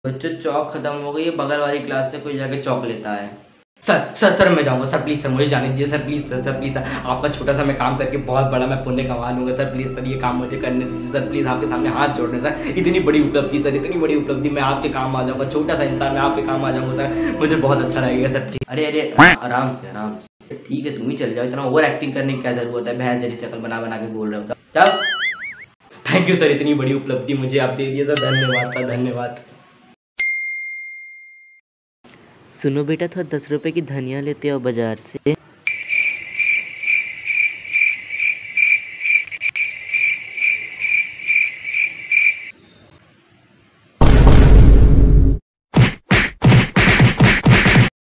बच्चों चौक खत्म हो गई है, बगल वाली क्लास से कोई जाके चौक लेता है। सर सर सर मैं जाऊंगा सर, प्लीज़ सर मुझे जाने दीजिए sir, please sir sir please sir, आपका छोटा सा मैं काम करके बहुत बड़ा मैं पुण्य कमा लूंगा सर, प्लीज़ सर ये काम मुझे करने दीजिए सर, प्लीज़ आपके सामने हाथ जोड़ने सर, इतनी बड़ी उपलब्धि सर, इतनी बड़ी उपलब्धि, मैं आपके काम आ जाऊंगा, छोटा सा इंसान मैं आपके काम आ जाऊंगा सर, मुझे बहुत अच्छा लगेगा सर प्लीज। अरे अरे आराम से आराम से, ठीक है तुम ही चले जाओ, इतना ओवर एक्टिंग करने की क्या जरूरत है, भैंस जैसी शक्ल बना बना के बोल रहे हो तब। थैंक यू सर, इतनी बड़ी उपलब्धि मुझे आप दे दिए सर, धन्यवाद सर धन्यवाद। सुनो बेटा, थोड़ा 10 रुपए की धनिया लेते आओ बाजार से।